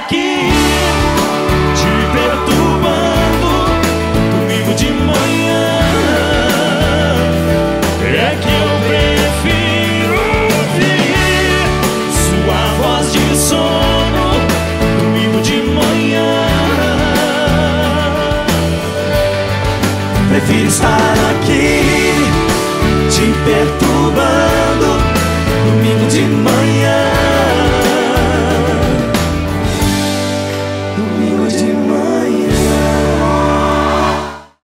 aqui te perturbando domingo de manhã. É que eu prefiro ouvir sua voz de sono domingo de manhã. Prefiro estar